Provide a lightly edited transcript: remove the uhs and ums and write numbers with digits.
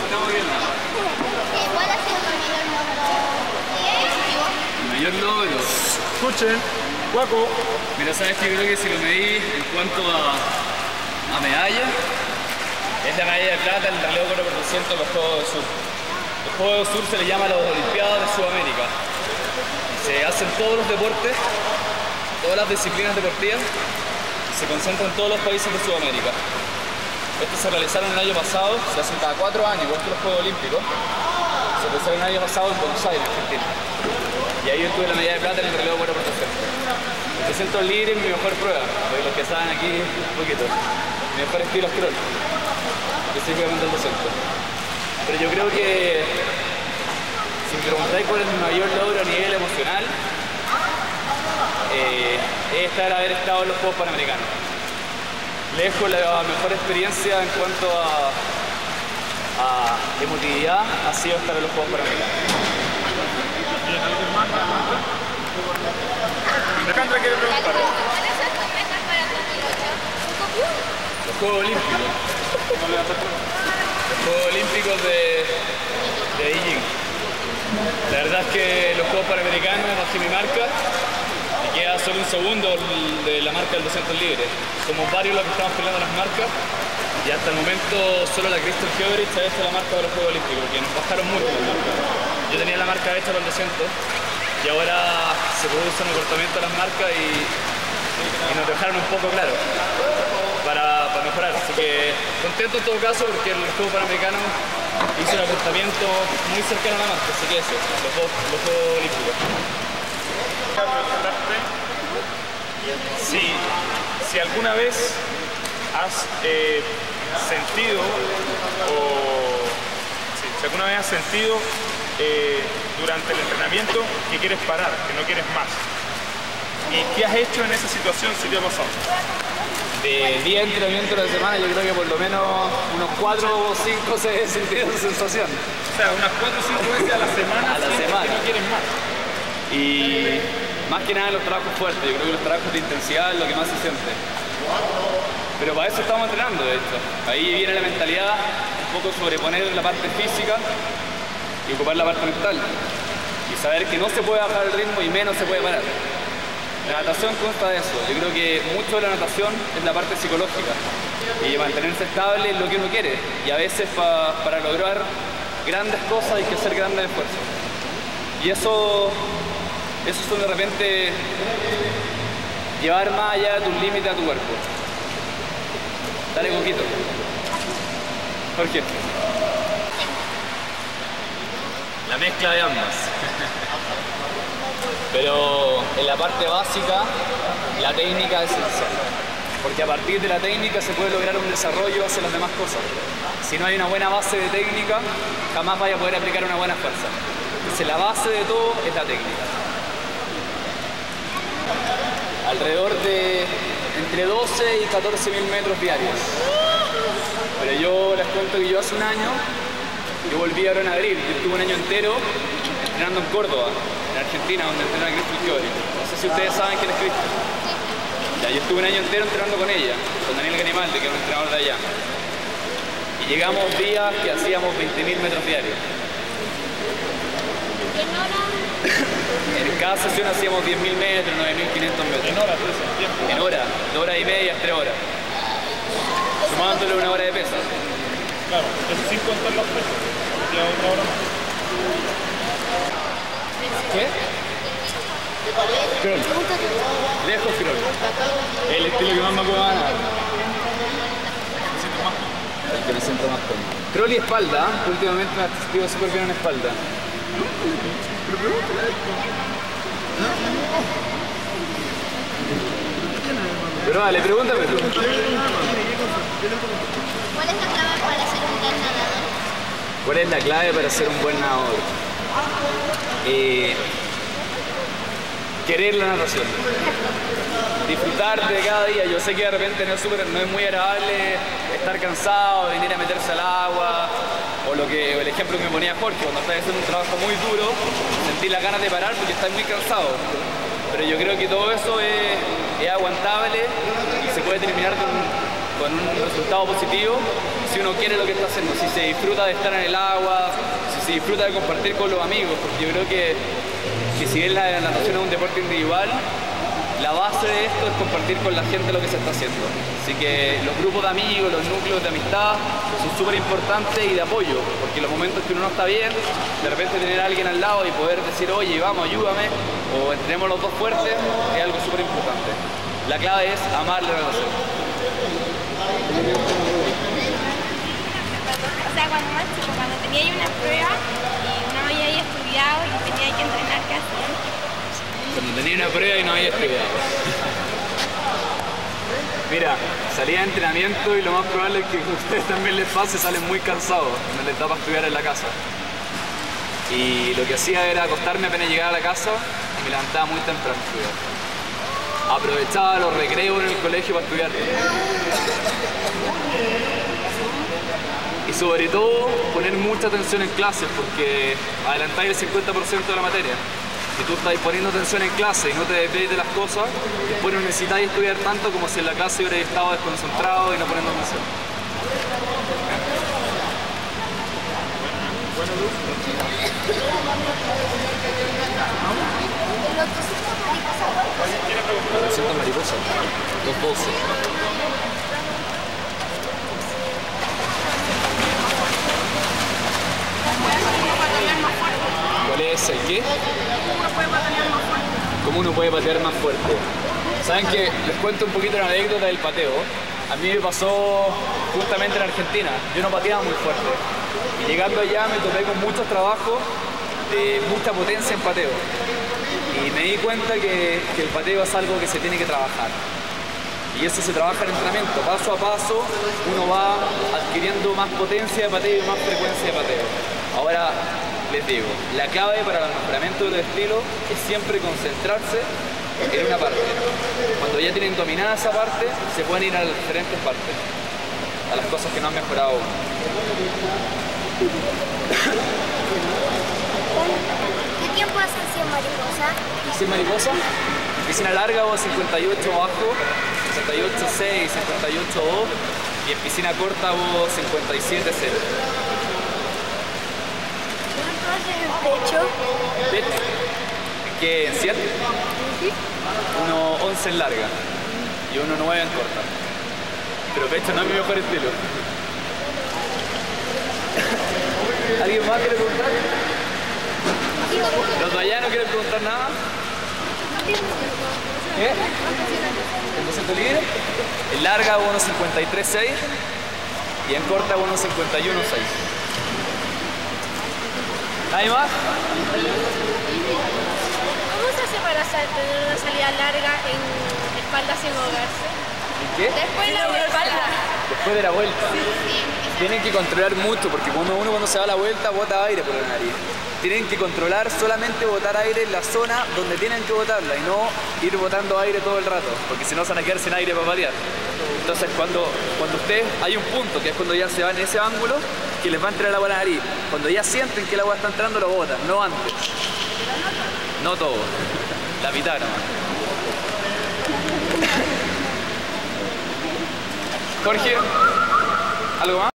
estamos viendo. ¿Cuál ha sido tu mayor logro? El mayor logro. Escuchen, Guaco. Mira, sabes que yo creo que si lo medí en cuanto a medalla, es la medalla de plata en el relevo 4x200 de los Juegos del Sur. Los Juegos del Sur se les llama los Olimpiadas de Sudamérica. Se hacen todos los deportes, todas las disciplinas deportivas, y se concentran en todos los países de Sudamérica. Estos se realizaron el año pasado, se hacen cada 4 años, igual que los Juegos Olímpicos. Se realizaron el año pasado en Buenos Aires, Argentina. Y ahí yo tuve la medalla de plata en el relevo 4x200. 300 libres es mi mejor prueba, porque los que saben aquí un poquito. Mi mejor estilo es crawl, específicamente el 200. Pero yo creo que, si me preguntáis cuál es mi mayor logro a nivel emocional, es haber estado en los Juegos Panamericanos. Lejos la mejor experiencia en cuanto a emotividad ha sido estar en los Juegos Panamericanos. ¿Tienes algo más? Alejandra quiere preguntar. ¿Cuáles son tus metas para 2008? Los Juegos Olímpicos. Los Juegos Olímpicos de Beijing. La verdad es que los Juegos Panamericanos bajé mi marca y queda solo un segundo de la marca del 200 libres. Somos varios los que estamos peleando las marcas y hasta el momento solo la Crystal Fiobrich ha hecho la marca de los Juegos Olímpicos, porque nos bajaron mucho las marcas. Yo tenía la marca hecha para el 200 y ahora se produce un acortamiento de las marcas y nos dejaron un poco claro para mejorar. Así que contento en todo caso porque el Juego Panamericano hizo un acortamiento muy cercano a la marca, así que eso, los Juegos Olímpicos. Si alguna vez has sentido si alguna vez has sentido durante el entrenamiento que quieres parar, que no quieres más. ¿Y qué has hecho en esa situación si te ha pasado? De 10 entrenamientos a la semana, yo creo que por lo menos unos 4 o 5 se he sentido esa sensación. O sea, unas 4 o 5 veces a la semana. A la semana. Que no quieres más. Y más que nada en los trabajos fuertes, yo creo que los trabajos de intensidad es lo que más se siente. Pero para eso estamos entrenando, de hecho. Ahí viene la mentalidad, un poco sobreponer la parte física y ocupar la parte mental. Y saber que no se puede bajar el ritmo y menos se puede parar. La natación consta de eso. Yo creo que mucho de la natación es la parte psicológica. Y mantenerse estable es lo que uno quiere. Y a veces para lograr grandes cosas hay que hacer grandes esfuerzos. Y eso son de repente llevar más allá de tus límites a tu cuerpo. Dale, Coquito. Jorge. La mezcla de ambas. Pero en la parte básica, la técnica es esencial. Porque a partir de la técnica se puede lograr un desarrollo hacia las demás cosas. Si no hay una buena base de técnica, jamás vaya a poder aplicar una buena fuerza. Entonces la base de todo es la técnica. Alrededor de entre 12 y 14 mil metros diarios. Pero yo les cuento que yo hace un año, yo volví ahora en abril, yo estuve un año entero entrenando en Córdoba, en Argentina, donde entrena Crystal Fiobrich. No sé si ustedes saben quién es Crystal. Ya, yo estuve un año entero entrenando con ella, con Daniel Ganimaldi, que es un entrenador de allá. Y llegamos días que hacíamos 20.000 metros diarios. ¿En hora? En cada sesión hacíamos 10.000 metros, 9.500 metros. En horas, pues, en tiempo. En hora, 2 horas y media, 3 horas. Sumándole una hora de pesas. Claro, eso sin contar las pesas. Ya otra hora más. ¿Qué? Crawl. Lejos crawl. El estilo que más me acuerdo ganar. El que me siento más cómodo. Crawl y espalda, ¿eh? Últimamente me he sentido súper bien en espalda. Pero vale, pregúntame tú. ¿Cuál es la clave para ser un gran nadador? ¿Cuál es la clave para ser un buen nadador? Querer la natación. Disfrutar de cada día. Yo sé que de repente no es muy agradable estar cansado, venir a meterse al agua, o el ejemplo que me ponía Jorge, cuando estás haciendo un trabajo muy duro, sentir las ganas de parar porque estás muy cansado. Pero yo creo que todo eso es aguantable y se puede terminar con un resultado positivo si uno quiere lo que está haciendo, si se disfruta de estar en el agua, si se disfruta de compartir con los amigos, porque yo creo que si bien la natación es un deporte individual, la base de esto es compartir con la gente lo que se está haciendo. Así que los grupos de amigos, los núcleos de amistad son súper importantes y de apoyo, porque en los momentos que uno no está bien, de repente tener a alguien al lado y poder decir, oye, vamos, ayúdame, o entrenemos los dos fuertes, es algo súper importante. La clave es amar la natación. O sea, cuando más chico, cuando tenía ahí una prueba y no había ahí estudiado y tenía que entrenar, ¿qué hacían? Cuando tenía una prueba y no había estudiado. Mira, salía de entrenamiento y lo más probable es que a ustedes también les pase, salen muy cansados, no les da para estudiar en la casa. Y lo que hacía era acostarme apenas llegaba a la casa y me levantaba muy temprano a estudiar. Aprovechaba los recreos en el colegio para estudiar. Y sobre todo poner mucha atención en clases, porque adelantáis el 50% de la materia. Si tú estás poniendo atención en clase y no te desvíes de las cosas, después no necesitas estudiar tanto como si en la clase hubieras estado desconcentrado y no poniendo atención. ¿200 mariposas? 212. ¿Cuál es el qué? ¿Cómo uno puede patear más fuerte? ¿Saben qué? Les cuento un poquito la anécdota del pateo. A mí me pasó justamente en Argentina. Yo no pateaba muy fuerte. Y llegando allá me topé con muchos trabajos de mucha potencia en pateo. Y me di cuenta que el pateo es algo que se tiene que trabajar. Y eso se trabaja en entrenamiento. Paso a paso uno va adquiriendo más potencia de pateo y más frecuencia de pateo. Ahora les digo, la clave para el mejoramiento del estilo es siempre concentrarse en una parte. Cuando ya tienen dominada esa parte, se pueden ir a las diferentes partes, a las cosas que no han mejorado aún. ¿Qué tiempo hacen 100 mariposas? 100 mariposas, piscina larga o 58 bajo, 58.6, 58.2 y en piscina corta o 57.0. ¿Cuánto hacen en pecho? ¿Pecho? ¿Qué? ¿En 100? 1.11 en larga y 1.9 en corta. Pero pecho no es mi mejor estilo. ¿Alguien más quiere preguntar? ¿Los de allá no quieren preguntar nada? ¿Qué? ¿En 200 libras? En larga 1.53.6 y en corta 1.51.6. ¿Nadie más? ¿Cómo se hace para tener una salida larga en espalda sin ahogarse? ¿En qué? Después de la espalda. Después de la vuelta. Tienen que controlar mucho porque cuando se da la vuelta bota aire por la nariz. Tienen que controlar solamente botar aire en la zona donde tienen que botarla y no ir botando aire todo el rato, porque si no se van a quedar sin aire para patear. Entonces cuando ustedes hay un punto que es cuando ya se van en ese ángulo que les va a entrar el agua a la nariz. Cuando ya sienten que el agua está entrando lo botan, no antes. No todo, la mitad nomás. Jorge, ¿algo más?